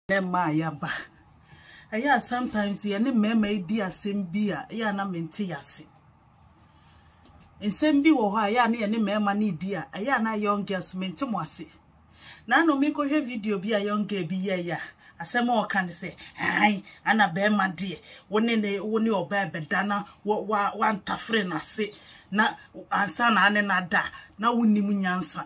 Ma yaba. Aya sometimes ye ne mema di asem bi a ya na mente yase. Ensem bi wo ho aya na ye ne mema ne di a aya na young girls mente mo ase. Na no me ko hwe video bi a young girl bi ye ya. Asem o kan se, "Ai, ana be ma de, woni oba bedana wa ntafre na se na ansa na ane na da na wonnim nyansa."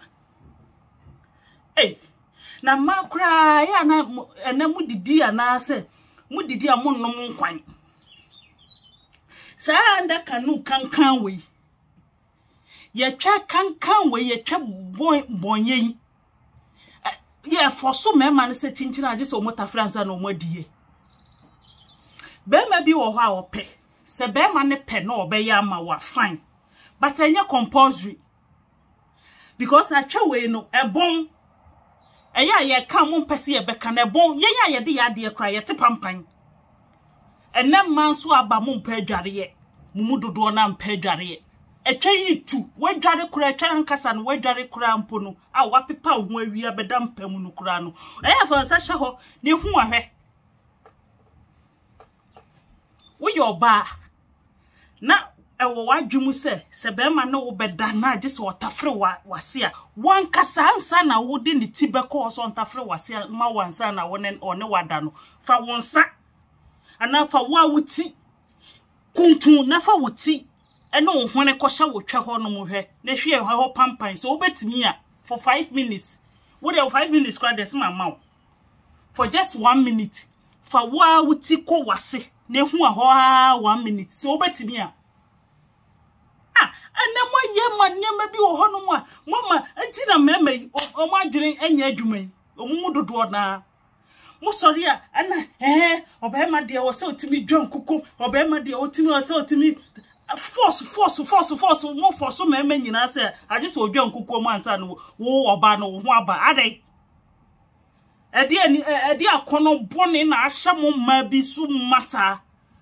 Na makra ya na ene mudidi anase mudidi amonnom nkwan sa anda kanu kankan we ye twa kankan we ye twa bonye ye foso mema ne se chinchina age se omota fransa na omodie be ma bi wo ho a ope se be ma ne pe na obeya ma wa fine but enye compulsory because atwa we no ebon eya ye ka mo mpese ye beka na bon ye ya ye de ya de kra ye te pampan enem man so aba mo mpa adware ye mumudodo na mpa adware ye etwa yitu wadware kra etwa nkasa no wadware kra mpo no a wapepa ho awia beda mpamu no kra no eya fa nsa hye ho ne hu ahwe wo yo ba na ewo wadwumu se be ma na wo beda na age se otafre wase a wan kasa ansa na wo de ne ti beko so ontafre wase ma wansa na wo ne one wada no fa wonsa ana fa wa wuti kuntu na fa wuti ene wo hone kohya wo twa ho no mo hwe na hwe ho pampan so obetimi a for 5 minutes wo de 5 minutes kwa des ma ma for just 1 minute fa wa wuti ko wase na hu a ho 1 minute so obetimi a anemo ye manyema bi wo hono mu a mama antina mema o mo adwene anya adwuma omumu dodo na mo sori a ana obema de wo se otimi dwan kuku obema de otimi wo se otimi force mo force mema nyina se age se odwan kuku mo ansa no wo oba no ho aba adai edi akono bone na ahya mo ma bi su masa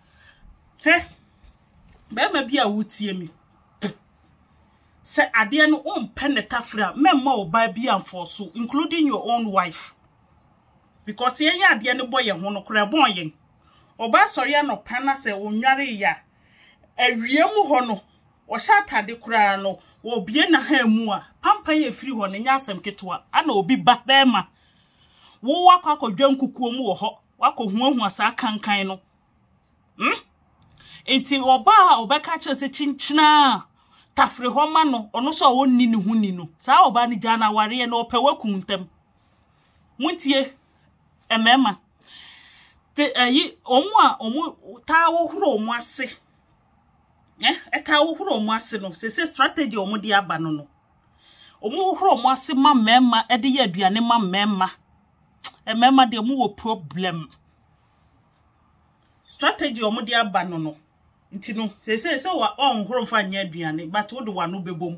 bema bi a wutie mi se ade no ompe ne tafra memma oba bi amfoso including your own wife because ye ade ne boye ho no kra bon yen oba sori anopa na se onware ya awiemu ho no wo sha atade kra no wo bie na ha mu a pampa ye firi ho ne nya asem ketewa ana obi ba bema wo wakwa kodwan kukuo mu wo ho wakohuahu asa kankan no enti oba obeka che se chinchina tafre homa no ono so wonni ne huni no saa oba ni jana ware no opewaku ntem muntie emema te ayi omu ta wo huro omu ase ta wo huro omu ase no se strategy omu de aba no omu huro omu ase ma mema e de ye aduane ma mema emema de omu wo problem strategy omu de aba no nti no se wa onhoro mfa nya aduane but wo de wano bebom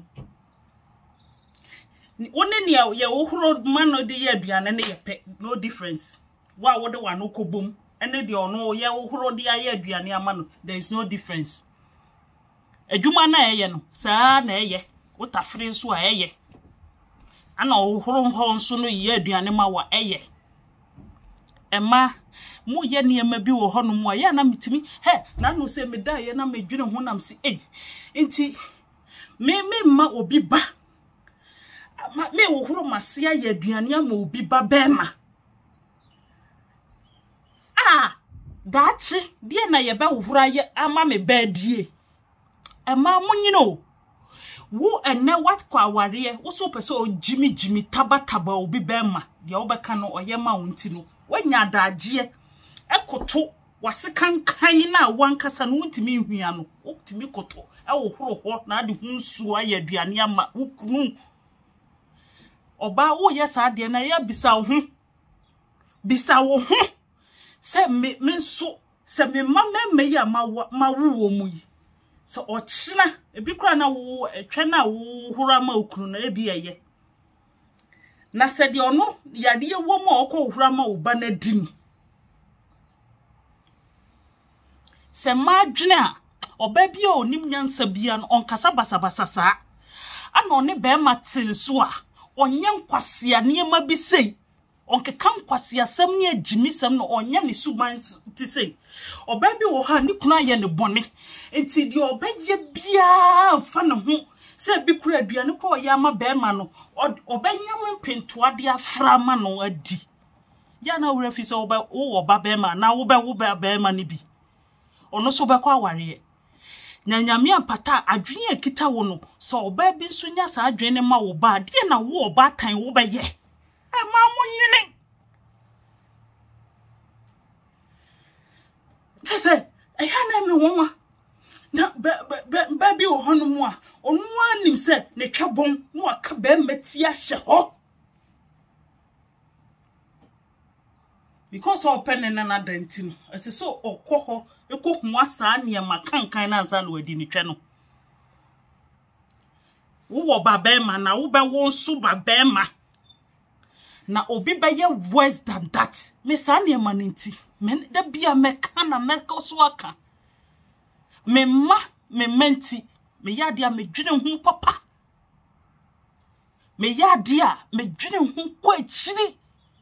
woni ne ye ohoro mano de ye aduane ne ye pe no difference wa wo de wano kobom ene de ono ye ohoro de ye aduane amano there is no difference adwuma na eye no saa na eye wo tafre so a eye ana ohoro ho nso no ye aduane ma wa eye ema mu ye niema bi wo hono mu a ya na mitimi na no se me da ye na medwene ho nam se enti me ma obi ba me wo horo mase ya aduane ama obi ba bema dachi die na ye ba wo horo ye ama me ba die ema munyino wo ene wat kwa aware wo so pese o jimi taba obi bema de wo beka no oye ma wonti no wanya daagye ekoto wase kankan na wankasa no ntimi hwia no optimi koto wo horo ho na ade hunsu aye aduane ama wukunu oba wo yesa ade na ya bisa wo ho se me nso se me mama ya ma wo mu yi se ochina ebi kura na wo etwe na wo horo ama okunu na ebi eye na se de ono yade ye wo ma okọ horo ama wo ba na dim se madwene a oba bia onim nyansa bia no onkasa basabasa saa ana one be ma tin so a onye nkwase a niema bi sei onke kam kwasi asem ne agimisem no onye ne suban ti sei oba bi wo ha ne kuna ye ne bone enti di oba ye bia fa ne ho se bi kura aduane ko ya ma be ma no oba nyam mpentoa de afra ma no adi ya na wura fi se oba wo oba be ma na wo be ma ne bi ono so be kwa aware nyanyame ampata adwene akita wo no so oba bi nso nya sa adwene ma wo ba de na wo oba tan wo be ye ma munyine tese na me woma na baby o hono mu a onu anim se ne twabon no aka ba mati ahye ho because open na danti no ese so okoho ekohu asa ne ma kankan na ansa na wadi ni twe no wo ba be ma na wo be wo nso ba be ma na obi be ye worse than that me sa ne ma nti men da bia me kana me so aka me ma me menti me yade a me dwene hu papa me yade a me dwene hu kwa chiri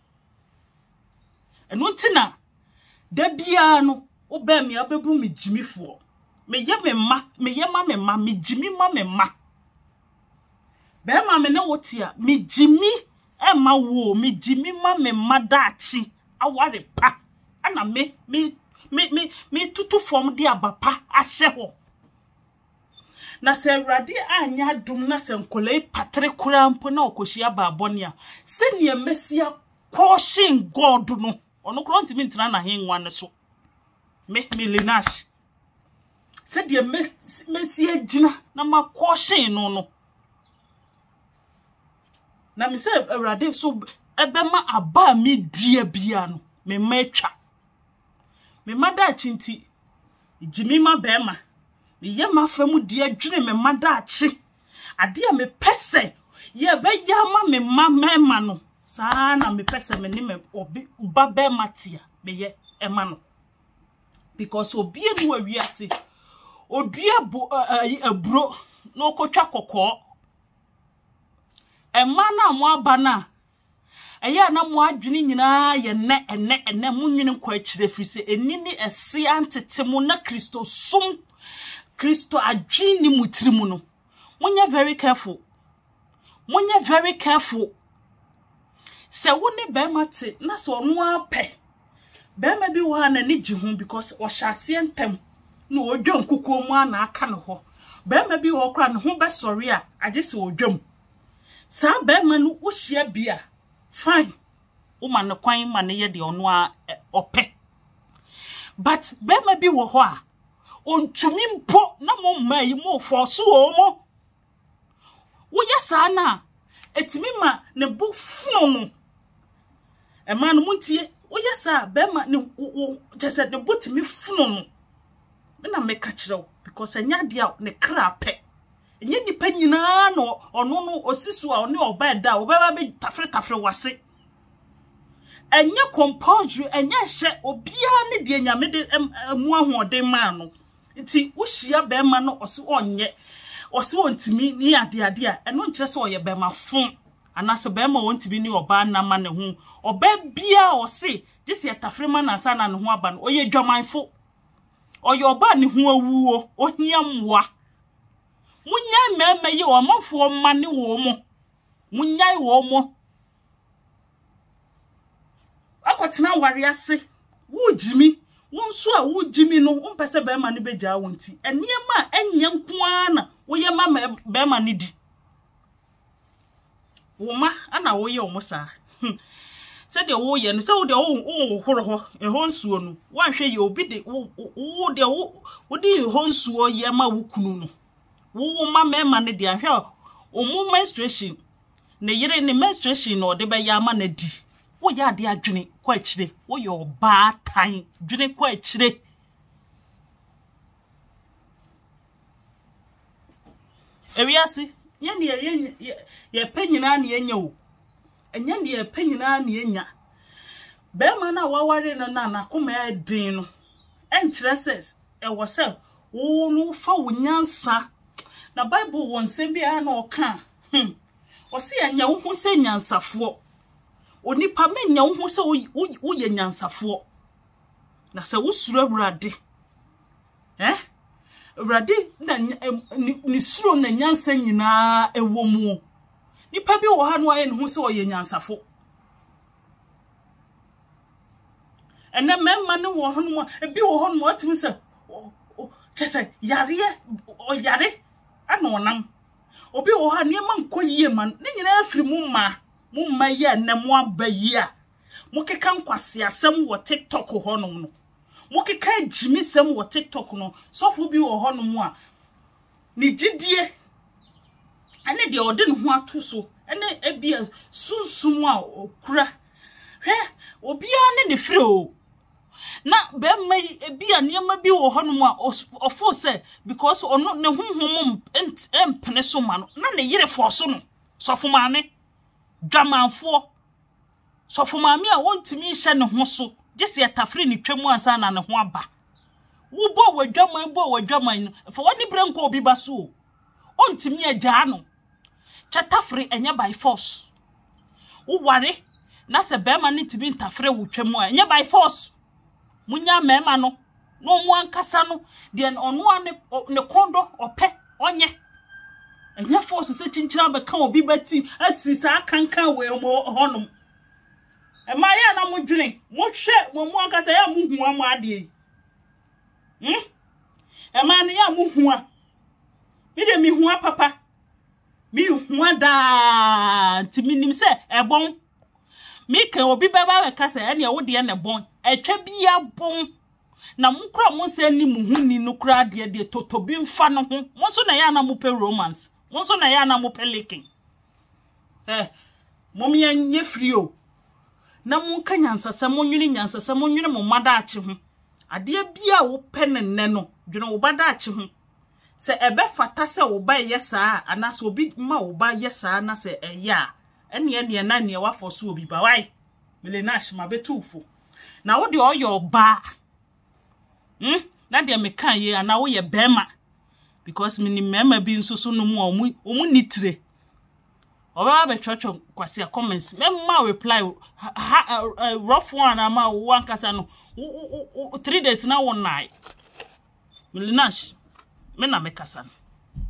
eno ntina da bia no wo ba me abebu me jimifo me ye me ma me jimi ma me ma be ma me na wotia me jimi e ma wo me jimi ma me ma daachi aware pa ana me tutu form de abapa ahye ho na se Awurade anya dum na se nkolai patre kurampo na okohia baabone se ne mesia caution God no ono kro ntimi ntina na henwa ne so me linash se de mesia gina na ma caution no na me se Awurade so ebema aba me dua bia no me matwa me mada chinti jimi ma bema me ye ma famu de adwene me mada chi ade a me pese ye be ya ma me ma no saa na me pese me ni me obi ba bema tia me ye ema no because obi enu awiase odua aburo na okotwa kokko ema na mo aba na eya na mo adwene nyina ye enne munwene kwa akire frise enini ese antetemu na Kristo sum Kristo adwene mutirimu no munya very careful se woni be mate na so ono ape be ma bi wo na ni jihu because o hyase entem na odwam kukuo mu ana aka ne ho be ma bi wo kra ne ho be sori a age se odwam sa be ma no wo hia bia fine woman no kwan ma ne ye de ono a ope but be ma bi wo ho a ontumi mpo na mo mai mo force o mo wo yesa na etimi ma ne bu funu no e ma no muntie wo yesa be ma ne jese ne butimi funu no na meka kirew because anya dia ne kra pe enye nipa nyina no ono no osisu a one oba da oba be tafre wase enye compulsory enye hye obia ne de nyame de mu ahoden ma no nti wo hia be ma no ose onye ose ontimi ni ade a eno nkire se oye be ma fun anase be ma ontimi ni oba na ma ne hu oba bia ose gise tafre ma na sa na ne hu aba no oye dwamanfo oye oba ne hu awuo ohia mwa munya meme ye o mafo mane wo mo munya wo mo akotena ware ase wo jimi wonso a wo jimi no umpese be ma ne beja wonti enema enya nkoana wo ye ma be ma ne di wo ma ana wo ye o mo sa se de wo ye no se wo de wo horo ho ho nsuo no wanhwe ye obi de wo de wo de ho nsuo ye ma wo kunu no wo ma mema ne de ahwe omu menstruation ne yire ne menstruation no de be ya ma na di wo ya de adwene kwa akire wo ye oba tan dwene kwa akire ewiase ye ne ye panyina na enya o enya ne ye panyina na enya be ma na waware no na koma edin no enkire ses e wo se wo no fa wo nyansa na Bible won se bia na oka o se anya wo hu se nyansafo onipa menya wo ho se wo ye nyansafo na se wo suro awurade awurade na ni suro na nyansa nyina ewo mu nipa bi wo ha no aye ne ho se wo ye nyansafo ene memma ne wo ho no bi wo ho no atimi se chese yare o yare anonam obi wo ha niema nkoyie man ne nyina afiri mu ma ye ne mo abayi a mo keka nkwase asem wo TikTok ho no mo keka jimi sem wo TikTok no sofo bi wo ho no mu a ni gidie ane de ode ne ho ato so ene ebia sunsum a okura hwe obi a ne firi o na be mai ebia niema bi wo ho no mu a ofo se because ono ne honhom empene so ma no na ne yire fo so no sofo maame dwamanfo sofo maame a wontimi hye ne ho so jesi atafre ni twam ansa na ne ho aba wo bo wadwaman for wani branko obi baso ontimi agya no twatafre enya by force wo ware na se be ma ne tibi ntafre wo twam a enya by force munya mema no no mu ankasa no de ono ne kondo ope onye enya force se chinchira be kan obi bati asisa kankan we mo honum e ma ya na mo dwene mo hwe mo mu ankasa ya mu hu am ade e ma na ya mu hu a mi de mi hu a papa mi hu ada ntiminim se ebon mi kan obi baba we kasa ene wo de ne bon etwa bia bon na mukra mo se ni muhuni no kra de totobi mfa no ho mo so na ya na mo pe romance mo so na ya na mo pe licking mo mi anye free o na mo kan nyansasa mo nwini nyansasa mo nwini mo madaache ho ade bia wo pe ne no dwene wo badaache ho se ebe fata se wo ba yesa ana se obi ma wo ba yesa na se eya ene na ne wa foso obi ba wai Melenash ma betufo na wo de oyo ba na de mekan ye ana wo ye bema because mini mema bi nsusu no mu omu nitire oba be chocho kwase comments memma reply rough one ama wo ankasa no 3 days na one night Melenash me na mekasa